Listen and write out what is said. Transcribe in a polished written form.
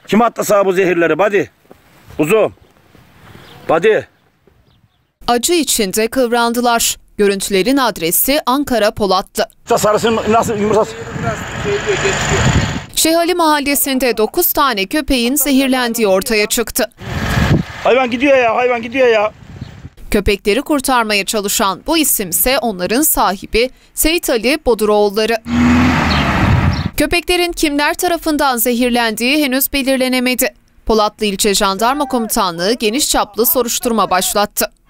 Kim attı sana bu zehirleri? Hadi. Uzun. Hadi. Acı içinde kıvrandılar. Görüntülerin adresi Ankara Polatlı. Sarısın nasıl yumurtası? Şeyhali Mahallesi'nde 9 tane köpeğin zehirlendiği ortaya çıktı. Hayvan gidiyor ya, hayvan gidiyor ya. Köpekleri kurtarmaya çalışan bu isimse onların sahibi Seyit Ali Boduroğulları. Köpeklerin kimler tarafından zehirlendiği henüz belirlenemedi. Polatlı İlçe Jandarma Komutanlığı geniş çaplı soruşturma başlattı.